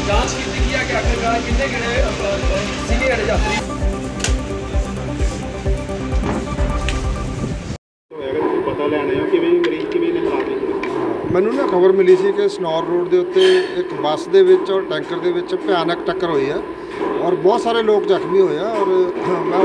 ਜਾਂਚ ਕੀਤੀ ਗਈ ਹੈ ਕਿ ਆਖਿਰਕਾਰ ਕਿੰਨੇ ਕਿਹੜੇ ਸੀਗੇ ਜਿਹੜੇ ਯਾਤਰੀ पता लैने मरीज किवें ने हालात ਮੈਨੂੰ ਨਾ ਖਬਰ ਮਿਲੀ ਸੀ ਕਿ ਸਨੌਰ ਰੋਡ ਦੇ ਉੱਤੇ ਇੱਕ ਬੱਸ ਦੇ ਵਿੱਚ ਔਰ ਟੈਂਕਰ ਦੇ ਵਿੱਚ ਭਿਆਨਕ ਟੱਕਰ ਹੋਈ ਹੈ ਔਰ ਬਹੁਤ ਸਾਰੇ ਲੋਕ ਜ਼ਖਮੀ ਹੋਏ ਆ। ਔਰ ਮੈਂ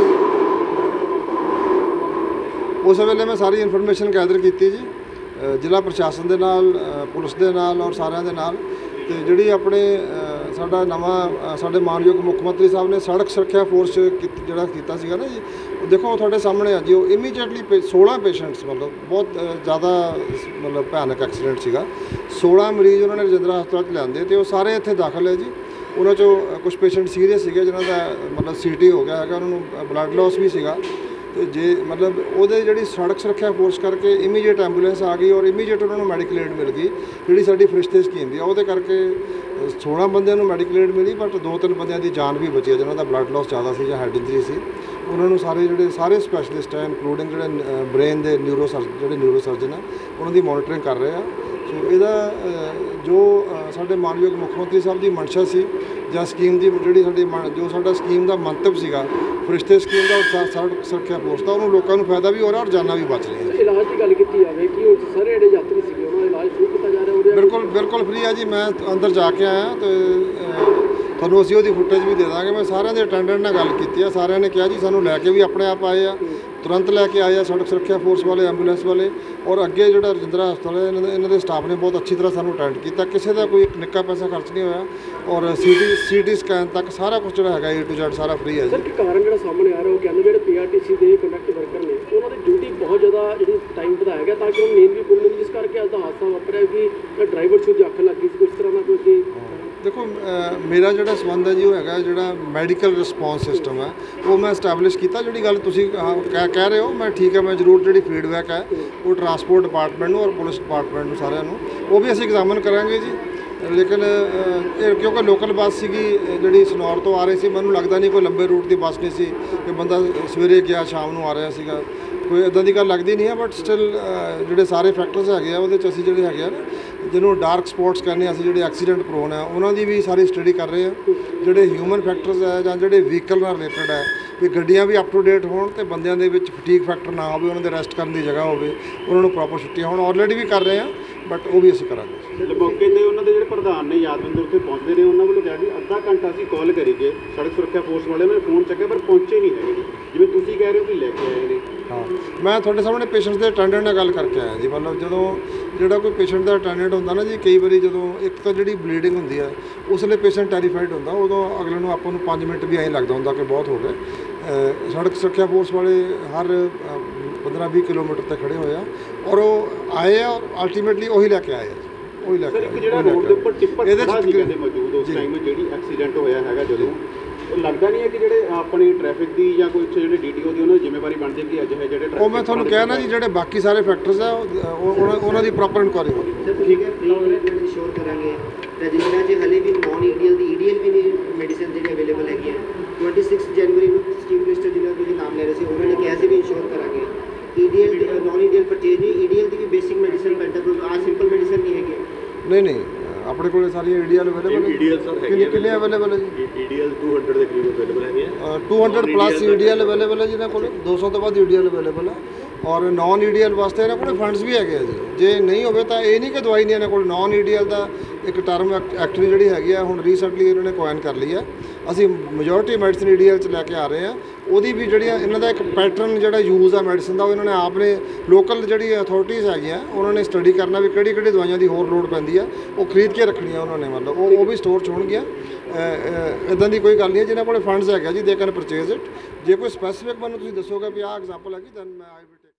ਉਸ ਵੇਲੇ ਮੈਂ ਸਾਰੀ ਇਨਫੋਰਮੇਸ਼ਨ ਗੈਦਰ ਕੀਤੀ ਜੀ, ਜ਼ਿਲ੍ਹਾ ਪ੍ਰਸ਼ਾਸਨ ਦੇ ਨਾਲ, ਪੁਲਿਸ ਦੇ ਨਾਲ ਔਰ ਸਾਰਿਆਂ ਦੇ ਨਾਲ। ਤੇ ਜਿਹੜੀ ਆਪਣੇ ਸਾਡਾ ਨਵਾਂ ਸਾਡੇ ਮਾਨਯੋਗ ਮੁੱਖ ਮੰਤਰੀ ਸਾਹਿਬ ਨੇ ਸੜਕ ਸੁਰੱਖਿਆ ਫੋਰਸ ਜਿਹੜਾ ਕੀਤਾ ਸੀਗਾ ਨਾ ਜੀ, ਦੇਖੋ ਤੁਹਾਡੇ ਸਾਹਮਣੇ ਅੱਜ ਉਹ ਇਮੀਡੀਏਟਲੀ 16 ਪੇਸ਼ੈਂਟਸ ਮਤਲਬ ਬਹੁਤ ਜ਼ਿਆਦਾ ਮਤਲਬ ਭਿਆਨਕ ਐਕਸੀਡੈਂਟ ਸੀਗਾ। 16 ਮਰੀਜ਼ ਉਹਨਾਂ ਨੇ ਰਜਿੰਦਰਾ ਹਸਪਤਾਲ 'ਚ ਲਿਆਂਦੇ ਤੇ ਉਹ ਸਾਰੇ ਇੱਥੇ ਦਾਖਲ ਹੈ ਜੀ। ਉਹਨਾਂ 'ਚੋਂ ਕੁਝ ਪੇਸ਼ੈਂਟ ਸੀਰੀਅਸ ਸੀਗੇ ਜਿਨ੍ਹਾਂ ਦਾ ਮਤਲਬ ਸੀਟੀ ਹੋ ਗਿਆ ਹੈਗਾ, ਉਹਨਾਂ ਨੂੰ ਬਲੱਡ ਲਾਸ ਵੀ ਸੀਗਾ। ਤੇ ਜੇ ਮਤਲਬ ਉਹਦੇ ਜਿਹੜੀ ਸੜਕ ਸੁਰੱਖਿਆ ਫੋਰਸ ਕਰਕੇ ਇਮੀਡੀਏਟ ਐਂਬੂਲੈਂਸ ਆ ਗਈ ਔਰ ਇਮੀਡੀਏਟ ਉਹਨਾਂ ਨੂੰ ਮੈਡੀਕਲ ਏਡ ਮਿਲ ਗਈ, ਜਿਹੜੀ ਸਾਡੀ ਫਰਿਸ਼ਤੇ ਸਕੀਮ ਦੀ ਆ। ਉਹਦੇ ਕਰਕੇ 16 ਬੰਦਿਆਂ ਨੂੰ ਮੈਡੀਕਲ ਏਡ ਮਿਲੀ, ਬਟ 2-3 ਬੰਦਿਆਂ ਦੀ ਜਾਨ ਵੀ ਬਚੀ ਹੈ ਜਿਨ੍ਹਾਂ ਦਾ ਬਲੱਡ ਲਾਸ ਜ਼ਿਆਦਾ ਸੀ ਜਾਂ ਹੈਡ ਇੰਜਰੀ ਸੀ। ਉਹਨਾਂ ਨੂੰ ਸਾਰੇ ਸਪੈਸ਼ਲਿਸਟ ਹੈ ਇਨਕਲੂਡਿੰਗ ਜਿਹੜੇ ਬ੍ਰੇਨ ਦੇ ਨਿਊਰੋ ਸਰਜਨ ਆ, ਉਹਨਾਂ ਦੀ ਮੋਨੀਟਰਿੰਗ ਕਰ ਰਹੇ ਆ। ਸੋ ਇਹਦਾ ਜੋ ਸਾਡੇ ਮਾਨਯੋਗ ਮੁੱਖ ਮੰਤਰੀ ਸਾਹਿਬ ਦੀ ਮਨਸ਼ਾ ਸੀ ਜਾਂ ਸਕੀਮ ਦੀ ਜਿਹੜੀ ਜੋ ਸਾਡਾ ਸਕੀਮ ਦਾ ਮੰਤਵ ਸੀਗਾ ਫਰਿਸ਼ਤੇ ਸਕੀਮ ਦਾ ਸੜਕ ਸੁਰੱਖਿਆ ਫੋਰਸ ਦਾ, ਉਹਨੂੰ ਲੋਕਾਂ ਨੂੰ ਫਾਇਦਾ ਵੀ ਹੋ ਰਿਹਾ ਔਰ ਜਾਨਾਂ ਵੀ ਬਚ ਰਹੀਆਂ। ਇਲਾਜ ਦੀ ਗੱਲ ਕੀਤੀ ਜਾਵੇ ਕਿ ਉਹ ਸਾਰੇ ਜਿਹੜੇ ਯਾਤਰੀ ਸੀਗੇ ਉਹਨਾਂ ਦਾ ਇਲਾਜ ਫ੍ਰੀ ਕੀਤਾ ਜਾ ਰਿਹਾ? ਬਿਲਕੁਲ ਫ੍ਰੀ ਹੈ ਜੀ। ਮੈਂ ਅੰਦਰ ਜਾ ਕੇ ਆਇਆ ਤੇ ਤੁਹਾਨੂੰ ਅਸੀਂ ਉਹਦੀ ਫੁਟੇਜ ਵੀ ਦੇ ਦਾਂਗੇ। ਮੈਂ ਸਾਰਿਆਂ ਦੇ ਅਟੈਂਡੈਂਟ ਨਾਲ ਗੱਲ ਕੀਤੀ ਆ, ਸਾਰਿਆਂ ਨੇ ਕਿਹਾ ਜੀ ਸਾਨੂੰ ਲੈ ਕੇ ਵੀ ਆਪਣੇ ਆਪ ਆਏ ਆ, ਤੁਰੰਤ ਲੈ ਕੇ ਆਏ ਆ ਸੜਕ ਸੁਰੱਖਿਆ ਫੋਰਸ ਵਾਲੇ, ਐਂਬੂਲੈਂਸ ਵਾਲੇ। ਔਰ ਅੱਗੇ ਜਿਹੜਾ ਰਜਿੰਦਰਾ ਹਸਪਤਾਲ ਹੈ ਇਹਨਾਂ ਦੇ ਸਟਾਫ ਨੇ ਬਹੁਤ ਅੱਛੀ ਤਰ੍ਹਾਂ ਸਾਨੂੰ ਅਟੈਂਡ ਕੀਤਾ, ਕਿਸੇ ਦਾ ਕੋਈ ਨਿੱਕਾ ਪੈਸਾ ਖਰਚ ਨਹੀਂ ਹੋਇਆ। ਔਰ ਸੀਟੀ ਸਕੈਨ ਤੱਕ ਸਾਰਾ ਕੁਝ ਜਿਹੜਾ ਹੈਗਾ A to Z ਸਾਰਾ ਫ੍ਰੀ ਹੈ ਜੀ। ਸਰ ਕੀ ਕਾਰਨ ਜਿਹੜਾ ਸਾਹਮਣੇ ਆ ਰਿਹਾ ਉਹ ਕਹਿੰਦੇ ਜਿਹੜੇ PRTC ਦੇ ਕੰਡਕਟਰ ਵਰਕਰ ਨੇ ਉਹਨਾਂ ਦੀ ਡਿਊਟੀ ਬਹੁਤ ਜ਼ਿਆਦਾ ਜਿਹੜੀ ਟਾਈਮ ਵਧਾਇਆ ਗਿਆ ਤਾਂ ਕਿ ਉਹਨਾਂ ਨੀਂਦ ਵੀ ਪੂਰੀ ਨਹੀਂ, ਜਿਸ ਕਰਕੇ ਅੱਜ ਦਾ ਹਾਦਸਾ ਵਾਪਰਿਆ ਕਿ ਡਰਾਈਵਰ ਨੂੰ ਅੱਖ ਲੱਗ ਗਈ ਸੀ ਕੁਝ ਤਰ੍ਹਾਂ ਦਾ ਕੋਈ। ਦੇਖੋ ਮੇਰਾ ਜਿਹੜਾ ਸੰਬੰਧ ਹੈ ਜੀ ਉਹ ਹੈਗਾ ਜਿਹੜਾ ਮੈਡੀਕਲ ਰਿਸਪੌਂਸ ਸਿਸਟਮ ਹੈ ਉਹ ਮੈਂ ਐਸਟੈਬਲਿਸ਼ ਕੀਤਾ। ਜਿਹੜੀ ਗੱਲ ਤੁਸੀਂ ਕਹਿ ਰਹੇ ਹੋ ਮੈਂ ਠੀਕ ਹੈ, ਮੈਂ ਜ਼ਰੂਰ ਜਿਹੜੀ ਫੀਡਬੈਕ ਹੈ ਉਹ ਟਰਾਂਸਪੋਰਟ ਡਿਪਾਰਟਮੈਂਟ ਨੂੰ ਔਰ ਪੁਲਿਸ ਡਿਪਾਰਟਮੈਂਟ ਨੂੰ ਸਾਰਿਆਂ ਨੂੰ ਉਹ ਵੀ ਅਸੀਂ ਐਗਜ਼ਾਮਨ ਕਰਾਂਗੇ ਜੀ। ਲੇਕਿਨ ਕਿਉਂਕਿ ਲੋਕਲ ਬੱਸ ਸੀਗੀ ਜਿਹੜੀ ਸਨੌਰ ਤੋਂ ਆ ਰਹੀ ਸੀ, ਮੈਨੂੰ ਲੱਗਦਾ ਨਹੀਂ ਕੋਈ ਲੰਬੇ ਰੂਟ ਦੀ ਬੱਸ ਨਹੀਂ ਸੀ ਕਿ ਬੰਦਾ ਸਵੇਰੇ ਗਿਆ ਸ਼ਾਮ ਨੂੰ ਆ ਰਿਹਾ ਸੀਗਾ, ਕੋਈ ਇੱਦਾਂ ਦੀ ਗੱਲ ਲੱਗਦੀ ਨਹੀਂ ਹੈ। ਬਟ ਸਟਿਲ ਜਿਹੜੇ ਸਾਰੇ ਫੈਕਟਰਸ ਹੈਗੇ ਆ ਉਹਦੇ 'ਚ ਅਸੀਂ ਜਿਹੜੇ ਹੈਗੇ ਆ ਜਿਹਨੂੰ ਡਾਰਕ ਸਪੌਟਸ ਕਹਿੰਦੇ ਅਸੀਂ ਜਿਹੜੇ ਐਕਸੀਡੈਂਟ ਪ੍ਰੋਨ ਹੈ ਉਹਨਾਂ ਦੀ ਵੀ ਸਾਰੀ ਸਟੱਡੀ ਕਰ ਰਹੇ ਆ। ਜਿਹੜੇ ਹਿਊਮਨ ਫੈਕਟਰਸ ਹੈ ਜਾਂ ਜਿਹੜੇ ਵਹੀਕਲ ਨਾਲ ਰਿਲੇਟਡ ਹੈ ਵੀ ਗੱਡੀਆਂ ਵੀ ਅਪ ਟੂ ਡੇਟ ਹੋਣ ਤੇ ਬੰਦਿਆਂ ਦੇ ਵਿੱਚ ਫਟੀਕ ਫੈਕਟਰ ਨਾ ਹੋਵੇ, ਉਹਨਾਂ ਦੇ ਰੈਸਟ ਕਰਨ ਦੀ ਜਗ੍ਹਾ ਹੋਵੇ, ਉਹਨਾਂ ਨੂੰ ਪ੍ਰੋਪਰ ਛੁੱਟੀਆਂ ਹੋਣ। ਆਲਰੇਡੀ ਵੀ ਕਰ ਰਹੇ ਆ ਬਟ ਉਹ ਵੀ ਅਸੀਂ ਕਰਾਂਗੇ। ਮੌਕੇ 'ਤੇ ਉਹਨਾਂ ਦੇ ਜਿਹੜੇ ਪ੍ਰਧਾਨ ਨੇ ਯਾਦਵਿੰਦਰ ਉੱਥੇ ਪਹੁੰਚਦੇ ਨੇ, ਉਹਨਾਂ ਵੱਲੋਂ ਕਿਹਾ ਕਿ ਅੱਧਾ ਘੰਟਾ ਅਸੀਂ ਕਾਲ ਕਰੀ ਗਏ ਸੜਕ ਸੁਰੱਖਿਆ ਫੋਰਸ ਵਾਲੇ ਨੇ ਫੋਨ ਚੱਕਿਆ ਪਰ ਪਹੁੰਚੇ ਨਹੀਂ ਹੈਗੇ, ਜਿਵੇਂ ਤੁਸੀਂ ਕਹਿ ਰਹੇ ਹੋ ਕਿ ਲੈ ਕੇ ਆਏ ਨੇ। ਹਾਂ ਮੈਂ ਤੁਹਾਡੇ ਸਾਹਮਣੇ ਪੇਸ਼ੈਂਟਸ ਦੇ ਅਟੈਂਡੈਂਟ ਨਾਲ ਗੱਲ ਕਰਕੇ ਆਇਆ ਜੀ। ਮਤਲਬ ਜਦੋਂ ਜਿਹੜਾ ਕੋਈ ਪੇਸ਼ੈਂਟ ਦਾ ਅਟੈਂਡੈਂਟ ਹੁੰਦਾ ਨਾ ਜੀ, ਕਈ ਵਾਰੀ ਜਦੋਂ ਇੱਕ ਤਾਂ ਜਿਹੜੀ ਬਲੀਡਿੰਗ ਹੁੰਦੀ ਹੈ ਉਸ ਵੇਲੇ ਪੇਸ਼ੈਂਟ ਟੈਰੀਫਾਈਡ ਹੁੰਦਾ, ਉਦੋਂ ਅਗਲੇ ਨੂੰ ਆਪਾਂ ਨੂੰ 5 ਮਿੰਟ ਵੀ ਐਂ ਲੱਗਦਾ ਹੁੰਦਾ ਕਿ ਬਹੁਤ ਹੋ ਗਏ। ਸੜਕ ਸੁਰੱਖਿਆ ਫੋਰਸ ਵਾਲੇ ਹਰ 15-20 ਕਿਲੋਮੀਟਰ ਤੇ ਖੜੇ ਹੋਏ ਆ ਔਰ ਉਹ ਆਏ ਆ ਔਰ ਅਲਟੀਮੇਟਲੀ ਉਹੀ ਲੈ ਕੇ ਆਏ ਆ। ਉਹੀ ਲੈ ਕੇ ਆਏ। ਜਿਹੜਾ ਰੋਡ ਦੇ ਉੱਪਰ ਟਿੱਪਰ ਖੜਾ ਸੀ ਕਹਿੰਦੇ ਮੌਜੂਦ ਉਸ ਟਾਈਮ ਜਿਹੜੀ ਐਕਸੀਡੈਂਟ ਹੋਇਆ ਹੈਗਾ, ਜਦੋਂ ਉਹ ਲੱਗਦਾ ਨਹੀਂ ਹੈ ਕਿ ਜਿਹੜੇ ਆਪਣੀ ਟ੍ਰੈਫਿਕ ਦੀ ਜਾਂ ਕੋਈ ਜਿਹੜੇ DTO ਦੀ ਉਹਨਾਂ ਦੀ ਜ਼ਿੰਮੇਵਾਰੀ ਬਣਦੀ ਹੈ ਕਿ ਅਜਿਹੇ ਜਿਹੜੇ ਉਹ ਮੈਂ ਤੁਹਾਨੂੰ ਕਿਹਾ ਨਾ ਜੀ ਜਿਹੜੇ ਬਾਕੀ ਸਾਰੇ ਫੈਕਟਰਸ ਆ ਉਹਨਾਂ ਦੀ ਪ੍ਰੋਪਰ ਇਨਕੁਆਇਰੀ ਹੋਣੀ। ਠੀਕ ਹੈ, ਫ੍ਰੀ ਸ਼ੋਰ ਕਰਾਂਗੇ ਰਜਿੰਦਰਾ ਜੀ। ਹਲੇ ਵੀ ਨੌਨ EDL ਦੀ EDL ਵੀ ਨਹੀਂ ਮੈਡੀਸਨ ਜਿਹੜੀ ਅਵੇਲੇਬਲ ਹੈਗੀ ਹੈ। 26 ਜਨਵਰੀ ਨੂੰ ਚੀਫ ਮਿਨਿਸਟਰ ਜਿਹਨਾਂ ਤੁਸੀਂ ਨਾਮ ਲੈ ਰਹੇ ਸੀ ਉਹਨਾਂ ਨੇ ਕਿਹਾ ਸੀ ਵੀ ਇੰਸ਼ੋਰ ਕਰਾਂਗੇ। EDL ਨੌਨ EDL ਪਰਚੇਜ ਨਹੀਂ, EDL ਦੀ ਵੀ ਬੇਸਿਕ ਮੈਡੀਸਨ ਪੈਂਟਾਗ੍ਰੂਪ ਆ ਸਿੰਪਲ ਮੈਡੀਸਨ ਨਹੀਂ ਹੈਗੀ। ਨਹੀਂ ਆਪਣੇ ਕੋਲ ਸਾਰੀਆਂ EDL ਅਵੇਲੇਬਲ ਹੈ। EDL ਸਰ ਹੈਗੀ ਕਿੰਨੇ ਅਵੇਲੇਬਲ ਹੈ ਜੀ? EDL 200 ਦੇ ਕਰੀਬ ਅਵੇਲੇਬਲ ਹੈਗੇ ਆ। 200 ਪਲੱਸ EDL ਅਵੇਲੇਬਲ ਹੈ ਜਿਹਨਾਂ ਕੋਲ 200 ਤੋਂ ਵੱਧ EDL ਅਵੇਲੇਬਲ ਹੈ। ਔਰ ਨੌਨ EDL ਵਾਸਤੇ ਇਹਨਾਂ ਕੋਲ ਫੰਡਸ ਵੀ ਹੈਗੇ ਆ ਜੀ। ਜੇ ਨਹੀਂ ਹੋਵੇ ਤਾਂ ਇਹ ਨਹੀਂ ਕਿ ਦਵਾਈ ਨਹੀਂ ਇਹਨਾਂ ਕੋਲ। ਨੌਨ EDL ਦਾ ਇੱਕ ਟਰਮ ਐਕਚੁਅਲੀ ਜਿਹੜੀ ਹੈਗੀ ਆ ਹੁਣ ਰੀਸੈਂਟਲੀ ਇਹਨਾਂ ਨੇ ਕੋਇਨ ਕਰ ਲਈ ਹੈ। ਅਸੀਂ ਮੈਜੋਰਿਟੀ ਮੈਡੀਸਨ EDL 'ਚ ਲੈ ਕੇ ਆ ਰਹੇ ਹਾਂ। ਉਹਦੀ ਵੀ ਜਿਹੜੀਆਂ ਇਹਨਾਂ ਦਾ ਇੱਕ ਪੈਟਰਨ ਜਿਹੜਾ ਯੂਜ਼ ਆ ਮੈਡੀਸਨ ਦਾ ਉਹ ਇਹਨਾਂ ਨੇ ਆਪ ਨੇ ਲੋਕਲ ਜਿਹੜੀ ਅਥਾਰਟੀਜ਼ ਹੈਗੀਆਂ ਉਹਨਾਂ ਨੇ ਸਟੱਡੀ ਕਰਨਾ ਵੀ ਕਿਹੜੀ ਦਵਾਈਆਂ ਦੀ ਹੋਰ ਲੋੜ ਪੈਂਦੀ ਆ, ਉਹ ਖਰੀਦ ਕੇ ਰੱਖਣੀਆਂ ਉਹਨਾਂ ਨੇ। ਮਤਲਬ ਉਹ ਵੀ ਸਟੋਰ 'ਚ ਹੋਣਗੀਆਂ। ਇੱਦਾਂ ਦੀ ਕੋਈ ਗੱਲ ਨਹੀਂ ਹੈ। ਜਿਹਨਾਂ ਕੋਲ ਫੰਡਸ ਹੈਗਾ ਜੀ ਦੇ ਕੈਨ ਪਰਚੇਜ਼ ਇਟ। ਜੇ ਕੋਈ ਸਪੈਸੀਫਿਕ ਮੈਨੂੰ ਤੁਸੀਂ ਦੱਸੋਗੇ ਵੀ ਆਹ ਐਗਜ਼ਾਮਪਲ ਹੈਗੀ ਦੈਨ ਮੈਂ